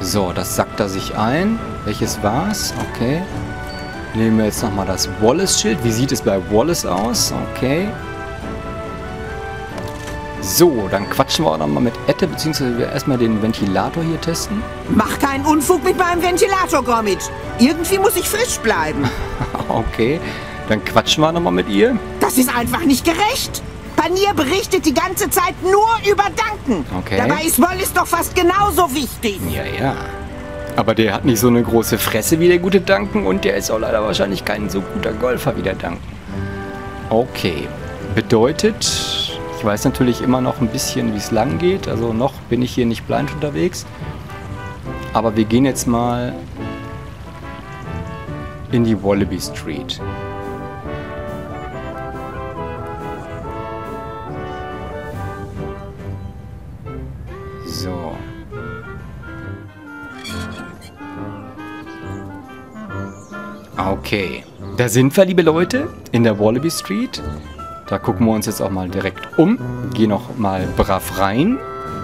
So, das sackt er sich ein. Welches war's? Okay. Nehmen wir jetzt nochmal das Wallace-Schild. Wie sieht es bei Wallace aus? Okay. So, dann quatschen wir auch nochmal mit Ette, beziehungsweise wir erstmal den Ventilator hier testen. Mach keinen Unfug mit meinem Ventilator, Gromit. Irgendwie muss ich frisch bleiben. Okay, dann quatschen wir nochmal mit ihr. Das ist einfach nicht gerecht. Panier berichtet die ganze Zeit nur über Duncan. Okay. Dabei ist Wallace doch fast genauso wichtig. Ja, ja. Aber der hat nicht so eine große Fresse wie der gute Duncan und der ist auch leider wahrscheinlich kein so guter Golfer wie der Duncan. Okay, bedeutet, ich weiß natürlich immer noch ein bisschen, wie es lang geht. Also noch bin ich hier nicht blind unterwegs. Aber wir gehen jetzt mal in die Wallaby Street. So. Okay. Da sind wir, liebe Leute, in der Wallaby Street. Da gucken wir uns jetzt auch mal direkt um. Gehen noch mal brav rein.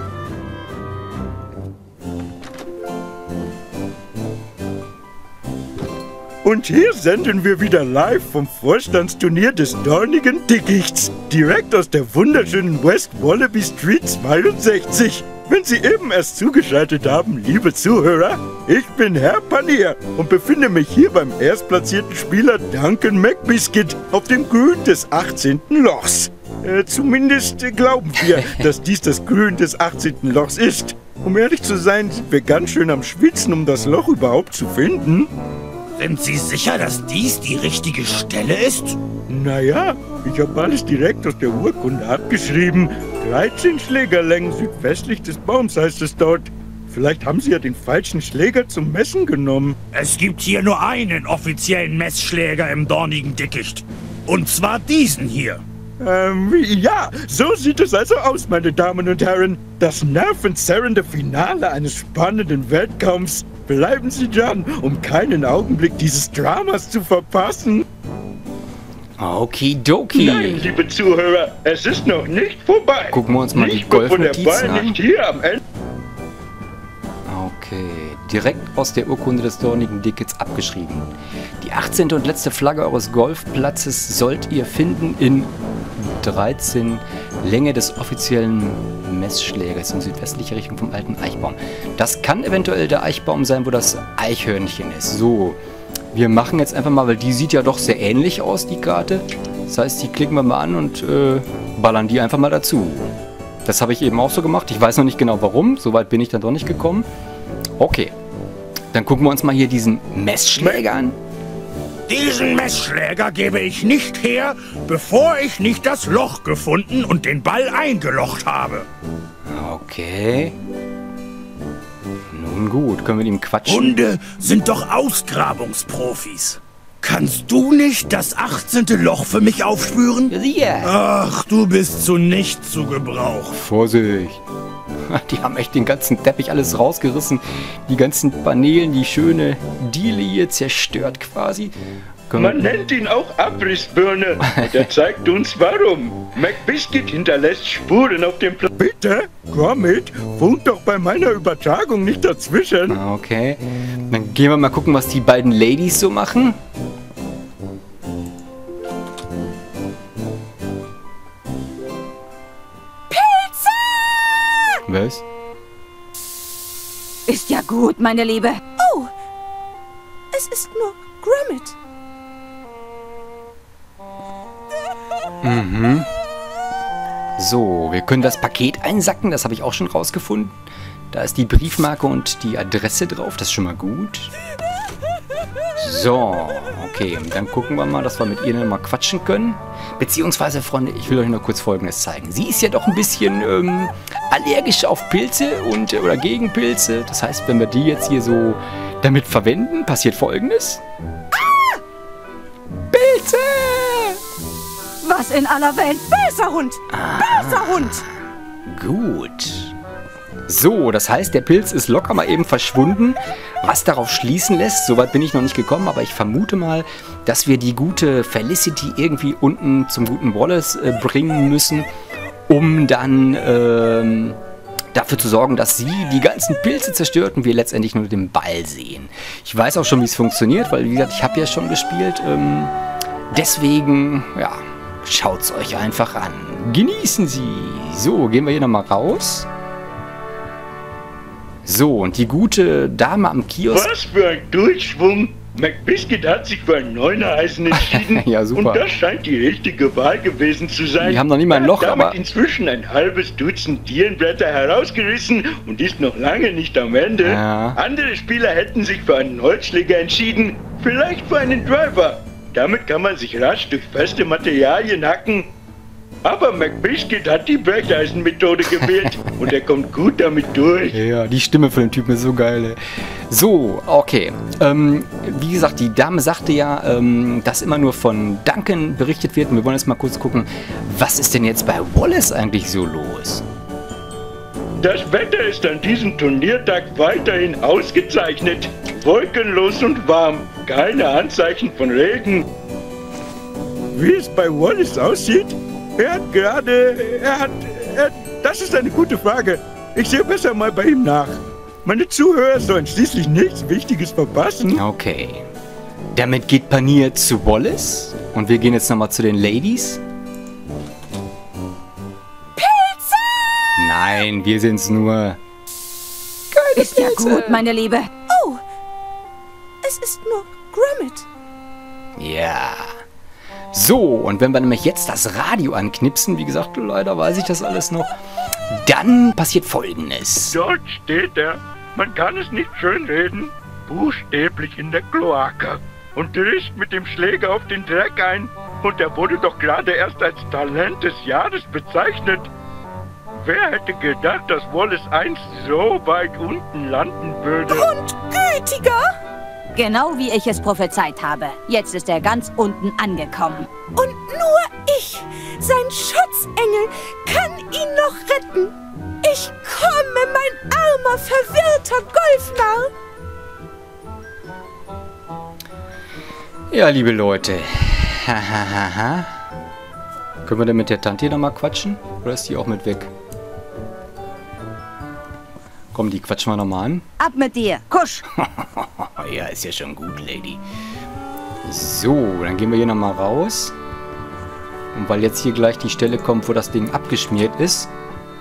Und hier senden wir wieder live vom Vorstandsturnier des Dornigen Dickichts. Direkt aus der wunderschönen West Wallaby Street 62. Wenn Sie eben erst zugeschaltet haben, liebe Zuhörer, ich bin Herr Panier und befinde mich hier beim erstplatzierten Spieler Duncan McBiscuit auf dem Grün des 18. Lochs. Zumindest glauben wir, dass dies das Grün des 18. Lochs ist. Um ehrlich zu sein, sind wir ganz schön am Schwitzen, um das Loch überhaupt zu finden. Sind Sie sicher, dass dies die richtige Stelle ist? Naja, ich habe alles direkt aus der Urkunde abgeschrieben. 13 Schlägerlängen südwestlich des Baums heißt es dort. Vielleicht haben Sie ja den falschen Schläger zum Messen genommen. Es gibt hier nur einen offiziellen Messschläger im Dornigen Dickicht. Und zwar diesen hier. Ja, so sieht es also aus, meine Damen und Herren. Das nervenzerrende Finale eines spannenden Wettkampfs. Bleiben Sie dran, um keinen Augenblick dieses Dramas zu verpassen. Okidoki. Nein, liebe Zuhörer, es ist noch nicht vorbei. Gucken wir uns mal die Golfnotizen an. Nicht hier am Ende. Okay, direkt aus der Urkunde des Dornigen Dickichts abgeschrieben. Die 18. und letzte Flagge eures Golfplatzes sollt ihr finden in 13 Länge des offiziellen Messschlägers in südwestlicher Richtung vom alten Eichbaum. Das kann eventuell der Eichbaum sein, wo das Eichhörnchen ist. So, wir machen jetzt einfach mal, weil die sieht ja doch sehr ähnlich aus, die Karte. Das heißt, die klicken wir mal an und ballern die einfach mal dazu. Das habe ich eben auch so gemacht. Ich weiß noch nicht genau warum. Soweit bin ich dann doch nicht gekommen. Okay, dann gucken wir uns mal hier diesen Messschläger an. Diesen Messschläger gebe ich nicht her, bevor ich nicht das Loch gefunden und den Ball eingelocht habe. Okay. Nun gut, können wir mit ihm quatschen? Hunde sind doch Ausgrabungsprofis. Kannst du nicht das 18. Loch für mich aufspüren? Ja. Ach, du bist zu nichts zu gebrauchen. Vorsicht. Die haben echt den ganzen Teppich alles rausgerissen. Die ganzen Paneelen, die schöne Diele hier zerstört quasi. Man nennt ihn auch Abrissbirne. Der zeigt uns warum. McBiscuit hinterlässt Spuren auf dem Plan. Bitte? Gromit, funkt doch bei meiner Übertragung nicht dazwischen. Okay. Dann gehen wir mal gucken, was die beiden Ladies so machen. Was? Ist ja gut, meine Liebe. Oh, es ist nur Gromit. Mhm. So, wir können das Paket einsacken, das habe ich auch schon rausgefunden. Da ist die Briefmarke und die Adresse drauf, das ist schon mal gut. So, okay, und dann gucken wir mal, dass wir mit ihr dann mal quatschen können. Beziehungsweise, Freunde, ich will euch noch kurz Folgendes zeigen. Sie ist ja doch ein bisschen allergisch auf Pilze und oder gegen Pilze. Das heißt, wenn wir die jetzt hier so damit verwenden, passiert Folgendes. Ah! Pilze! Was in aller Welt? Böser Hund! Böser Hund! Gut. So, das heißt, der Pilz ist locker mal eben verschwunden, was darauf schließen lässt, soweit bin ich noch nicht gekommen, aber ich vermute mal, dass wir die gute Felicity irgendwie unten zum guten Wallace bringen müssen, um dann dafür zu sorgen, dass sie die ganzen Pilze zerstört und wir letztendlich nur den Ball sehen. Ich weiß auch schon, wie es funktioniert, weil, wie gesagt, ich habe ja schon gespielt. Deswegen, ja, schaut es euch einfach an. Genießen Sie. So, gehen wir hier nochmal raus. So, und die gute Dame am Kiosk... Was für ein Durchschwung! McBiscuit hat sich für ein Neunereisen entschieden. Ja, super. Und das scheint die richtige Wahl gewesen zu sein. Die haben noch nicht mal ein Loch, damit aber... inzwischen ein halbes Dutzend Dierenblätter herausgerissen und ist noch lange nicht am Ende. Ja. Andere Spieler hätten sich für einen Holzschläger entschieden, vielleicht für einen Driver. Damit kann man sich rasch durch feste Materialien hacken. Aber McBiscuit hat die Brecheisenmethode gewählt und er kommt gut damit durch. Ja, die Stimme von dem Typen ist so geil, ey. So, okay. Wie gesagt, die Dame sagte ja, dass immer nur von Duncan berichtet wird. Und wir wollen jetzt mal kurz gucken, was ist denn jetzt bei Wallace eigentlich so los? Das Wetter ist an diesem Turniertag weiterhin ausgezeichnet. Wolkenlos und warm. Keine Anzeichen von Regen. Wie es bei Wallace aussieht? Das ist eine gute Frage. Ich sehe besser mal bei ihm nach. Meine Zuhörer sollen schließlich nichts Wichtiges verpassen. Okay. Damit geht Panier zu Wallace. Und wir gehen jetzt nochmal zu den Ladies. Pilze! Nein, wir sind's nur. Ist ja gut, meine Liebe. Oh, es ist nur Gromit. Ja. So, und wenn wir nämlich jetzt das Radio anknipsen, wie gesagt, leider weiß ich das alles noch, dann passiert Folgendes. Dort steht er. Man kann es nicht schönreden. Buchstäblich in der Kloake. Und drischt mit dem Schläger auf den Dreck ein. Und er wurde doch gerade erst als Talent des Jahres bezeichnet. Wer hätte gedacht, dass Wallace einst so weit unten landen würde? Und gütiger? Genau wie ich es prophezeit habe. Jetzt ist er ganz unten angekommen. Und nur ich, sein Schutzengel, kann ihn noch retten. Ich komme, mein armer, verwirrter Golfnarr. Ja, liebe Leute. Hahaha. Können wir denn mit der Tante hier nochmal quatschen? Oder ist die auch mit weg? Komm, die quatschen wir nochmal an. Ab mit dir, Kusch! Ja, ist ja schon gut, Lady. So, dann gehen wir hier nochmal raus. Und weil jetzt hier gleich die Stelle kommt, wo das Ding abgeschmiert ist.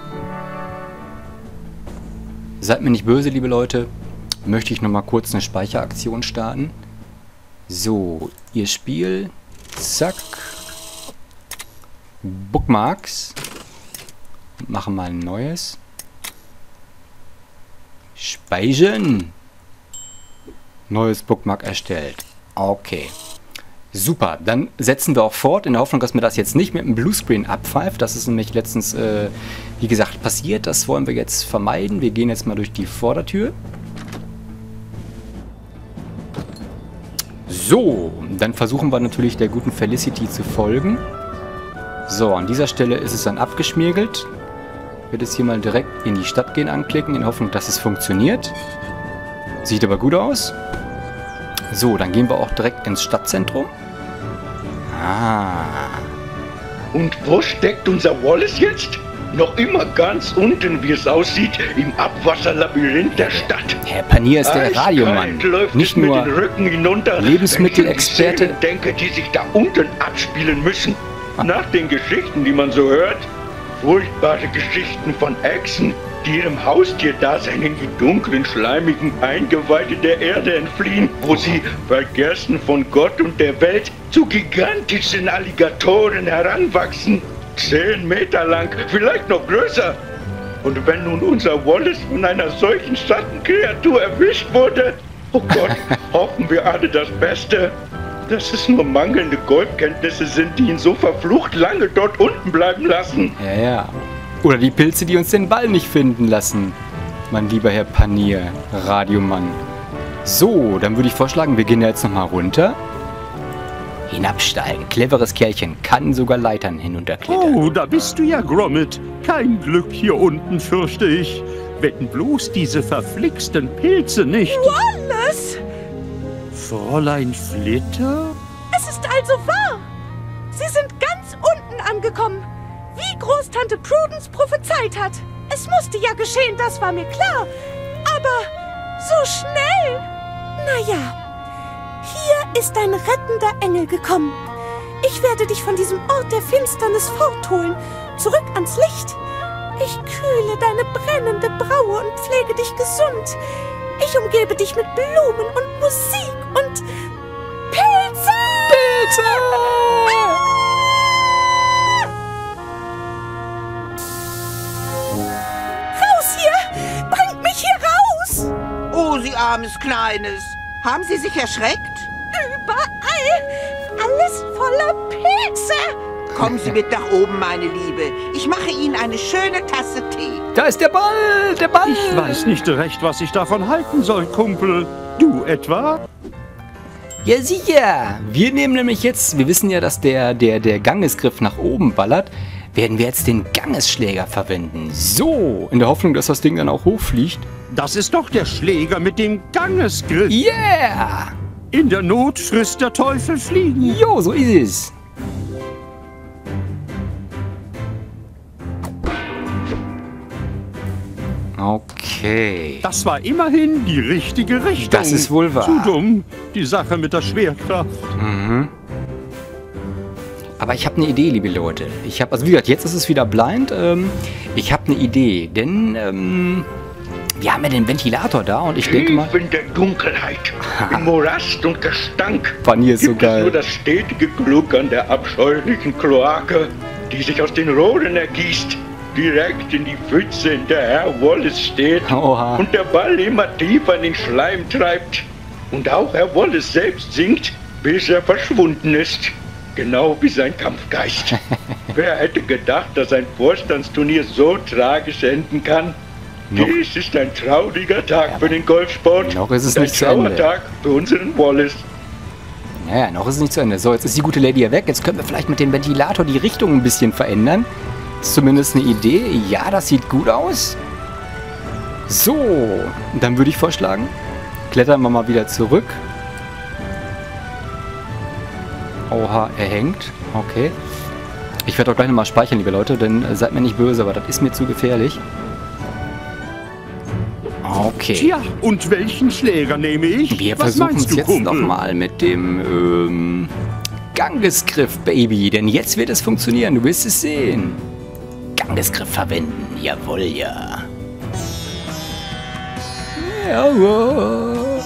Seid mir nicht böse, liebe Leute. Möchte ich nochmal kurz eine Speicheraktion starten. So, ihr Spiel. Zack. Bookmarks. Machen mal ein neues. Speichern. Neues Bookmark erstellt. Okay. Super. Dann setzen wir auch fort, in der Hoffnung, dass mir das jetzt nicht mit dem Bluescreen abpfeift. Das ist nämlich letztens, wie gesagt, passiert. Das wollen wir jetzt vermeiden. Wir gehen jetzt mal durch die Vordertür. So, dann versuchen wir natürlich der guten Felicity zu folgen. So, an dieser Stelle ist es dann abgeschmirgelt. Ich werde jetzt hier mal direkt in die Stadt gehen anklicken, in Hoffnung, dass es funktioniert. Sieht aber gut aus. So, dann gehen wir auch direkt ins Stadtzentrum. Ah. Und wo steckt unser Wallace jetzt? Noch immer ganz unten, wie es aussieht, im Abwasserlabyrinth der Stadt. Herr Panier ist der Radiomann. Nicht nur Lebensmittelexperte. Wenn ich denke, die sich da unten abspielen müssen. Nach den Geschichten, die man so hört. Furchtbare Geschichten von Echsen, die ihrem Haustierdasein in die dunklen, schleimigen Eingeweide der Erde entfliehen, wo sie, vergessen von Gott und der Welt, zu gigantischen Alligatoren heranwachsen. 10 Meter lang, vielleicht noch größer. Und wenn nun unser Wallace von einer solchen Schattenkreatur erwischt wurde, oh Gott, hoffen wir alle das Beste. Dass es nur mangelnde Golfkenntnisse sind, die ihn so verflucht lange dort unten bleiben lassen. Ja, ja. Oder die Pilze, die uns den Ball nicht finden lassen. Mein lieber Herr Panier, Radiomann. So, dann würde ich vorschlagen, wir gehen jetzt nochmal runter. Hinabsteigen. Cleveres Kerlchen. Kann sogar Leitern hinunterklettern. Oh, da bist du ja, Gromit. Kein Glück hier unten, fürchte ich. Wetten bloß diese verflixten Pilze nicht. Wallace! Fräulein Flitter? Es ist also wahr. Sie sind ganz unten angekommen. Wie Großtante Prudence prophezeit hat. Es musste ja geschehen, das war mir klar. Aber so schnell. Naja, hier ist ein rettender Engel gekommen. Ich werde dich von diesem Ort der Finsternis fortholen, zurück ans Licht. Ich kühle deine brennende Braue und pflege dich gesund. Ich umgebe dich mit Blumen und Musik und Pilze! Pilze! Raus hier! Bringt mich hier raus! Oh, Sie armes Kleines. Haben Sie sich erschreckt? Überall! Alles voller Pilze! Kommen Sie mit nach oben, meine Liebe. Ich mache Ihnen eine schöne Tasse Tee. Da ist der Ball! Der Ball! Ich weiß nicht recht, was ich davon halten soll, Kumpel. Du etwa? Ja, sicher! Wir nehmen nämlich jetzt, wir wissen ja, dass der Gangesgriff nach oben ballert, werden wir jetzt den Gangesschläger verwenden. So, in der Hoffnung, dass das Ding dann auch hochfliegt. Das ist doch der Schläger mit dem Gangesgriff. Yeah! In der Not frisst der Teufel Fliegen. Jo, so ist es. Okay. Das war immerhin die richtige Richtung. Das ist wohl wahr. Zu dumm, die Sache mit der Schwerkraft. Aber ich habe eine Idee, liebe Leute. Also wie gesagt, jetzt ist es wieder blind. Ich habe eine Idee, denn wir haben ja den Ventilator da und ich denke mal... Tief in der Dunkelheit, im Morast und Gestank, Bunny ist so gibt es geil. nur das stetige Gluckern der abscheulichen Kloake, die sich aus den Rohren ergießt, direkt in die Pfütze, in der Herr Wallace steht. Oha. Und der Ball immer tiefer in den Schleim treibt. Und auch Herr Wallace selbst sinkt, bis er verschwunden ist. Genau wie sein Kampfgeist. Wer hätte gedacht, dass ein Vorstandsturnier so tragisch enden kann? Dies ist ein trauriger Tag für den Golfsport. Noch ist es und nicht zu Ende. ein Trauertag für unseren Wallace. Naja, noch ist es nicht zu Ende. So, jetzt ist die gute Lady ja weg. Jetzt können wir vielleicht mit dem Ventilator die Richtung ein bisschen verändern. Ist zumindest eine Idee. Ja, das sieht gut aus. So, dann würde ich vorschlagen, klettern wir mal wieder zurück. Oha, er hängt. Okay. Ich werde auch gleich nochmal speichern, liebe Leute, denn seid mir nicht böse, aber das ist mir zu gefährlich. Okay. Tja, und welchen Schläger nehme ich? Wir Was versuchen meinst es du, jetzt Kumpel? nochmal mit dem Gangesgriff, Baby. Denn jetzt wird es funktionieren. Du wirst es sehen. Gangesgriff verwenden. Jawohl, ja. Jawohl.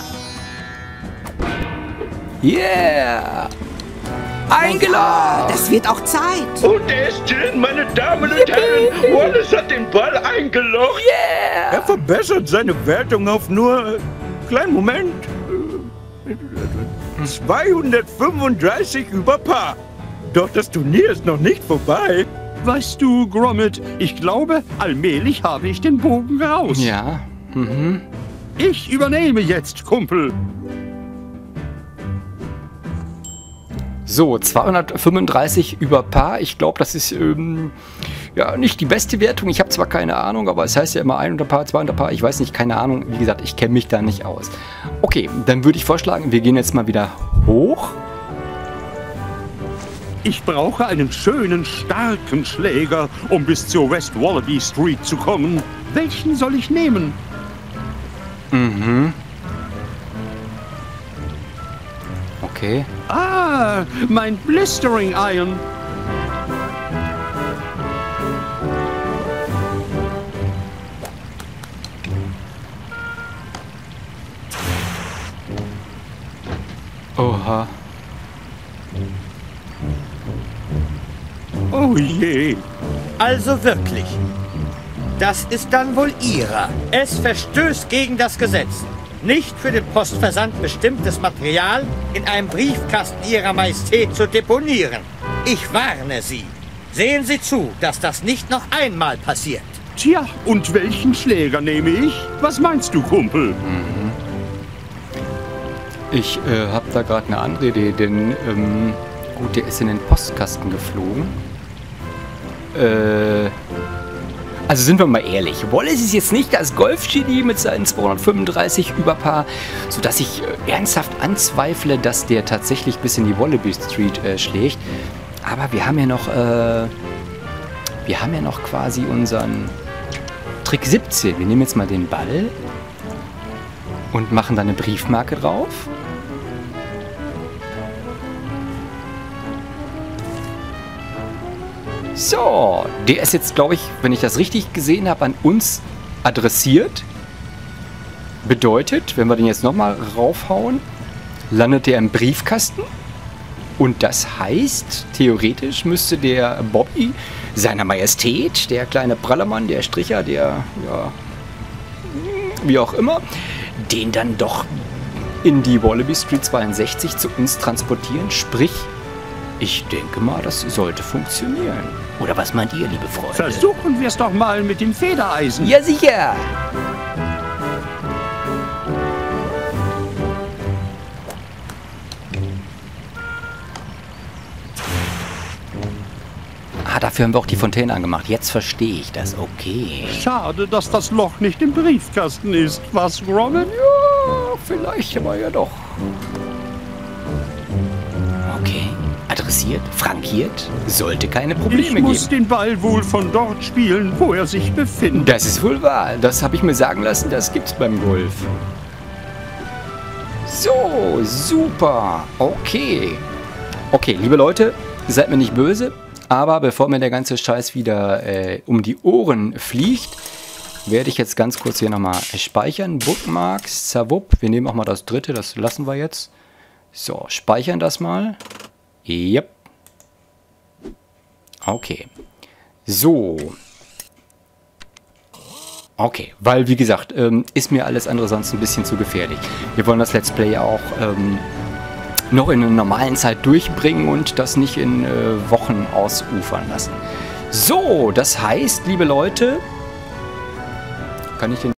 Yeah. Eingeladen. Das wird auch Zeit. Und er ist drin, meine Damen und Herren. Wallace hat den Ball eingelocht. Yeah. Er verbessert seine Wertung auf nur, kleinen Moment, 235 über Paar. Doch das Turnier ist noch nicht vorbei. Weißt du, Gromit, ich glaube, allmählich habe ich den Bogen raus. Ja. Mhm. Ich übernehme jetzt, Kumpel. So, 235 über Paar. Ich glaube, das ist ja nicht die beste Wertung. Ich habe zwar keine Ahnung, aber es heißt ja immer 1 unter Paar, 2 unter Paar. Ich weiß nicht, keine Ahnung. Wie gesagt, ich kenne mich da nicht aus. Okay, dann würde ich vorschlagen, wir gehen jetzt mal wieder hoch. Ich brauche einen schönen, starken Schläger, um bis zur West Wallaby Street zu kommen. Welchen soll ich nehmen? Mhm. Okay. Ah, mein Blistering Iron. Oha. Oh je. Also wirklich. Das ist dann wohl Ihrer. Es verstößt gegen das Gesetz. Nicht für den Postversand bestimmtes Material in einem Briefkasten Ihrer Majestät zu deponieren. Ich warne Sie. Sehen Sie zu, dass das nicht noch einmal passiert. Tja, und welchen Schläger nehme ich? Was meinst du, Kumpel? Ich habe da gerade eine andere Idee, denn gut, der ist in den Postkasten geflogen. Also sind wir mal ehrlich, Wallace ist jetzt nicht das Golf-Genie mit seinen 235 über Paar, sodass ich ernsthaft anzweifle, dass der tatsächlich bis in die Wallaby Street schlägt. Aber wir haben ja noch quasi unseren Trick 17. Wir nehmen jetzt mal den Ball und machen da eine Briefmarke drauf. So, der ist jetzt, glaube ich, wenn ich das richtig gesehen habe, an uns adressiert. Bedeutet, wenn wir den jetzt nochmal raufhauen, landet der im Briefkasten. Und das heißt, theoretisch müsste der Bobby seiner Majestät, der kleine Prallermann, der Stricher, der, ja, wie auch immer, den dann doch in die Wallaby Street 62 zu uns transportieren. Sprich, ich denke mal, das sollte funktionieren. Oder was meint ihr, liebe Freunde? Versuchen wir es doch mal mit dem Federeisen. Ja, sicher! Ah, dafür haben wir auch die Fontäne angemacht. Jetzt verstehe ich das. Okay. Schade, dass das Loch nicht im Briefkasten ist. Was, Gromit? Ja, vielleicht aber ja doch. Okay. Adressiert, frankiert, sollte keine Probleme Ich geben. muss den Ball wohl von dort spielen, wo er sich befindet. Das ist wohl wahr. Das habe ich mir sagen lassen, das gibt's beim Golf. So, super. Okay. Okay, liebe Leute, seid mir nicht böse, aber bevor mir der ganze Scheiß wieder um die Ohren fliegt, werde ich jetzt ganz kurz hier nochmal speichern. Bookmarks, zawupp. Wir nehmen auch mal das dritte, das lassen wir jetzt. So, speichern das mal. Yep. Okay. So. Okay, weil wie gesagt, ist mir alles andere sonst ein bisschen zu gefährlich. Wir wollen das Let's Play auch noch in einer normalen Zeit durchbringen und das nicht in Wochen ausufern lassen. So, das heißt, liebe Leute, kann ich den